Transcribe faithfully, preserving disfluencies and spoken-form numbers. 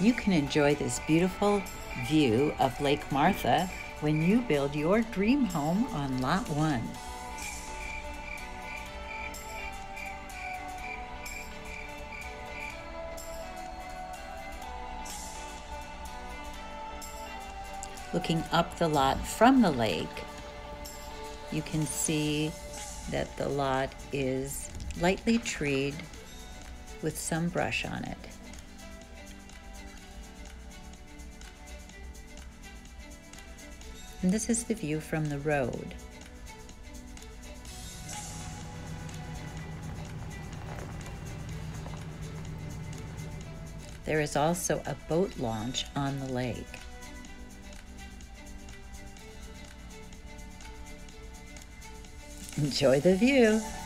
You can enjoy this beautiful view of Lake Martha when you build your dream home on Lot one. Looking up the lot from the lake, you can see that the lot is lightly treed with some brush on it. And this is the view from the road. There is also a boat launch on the lake. Enjoy the view.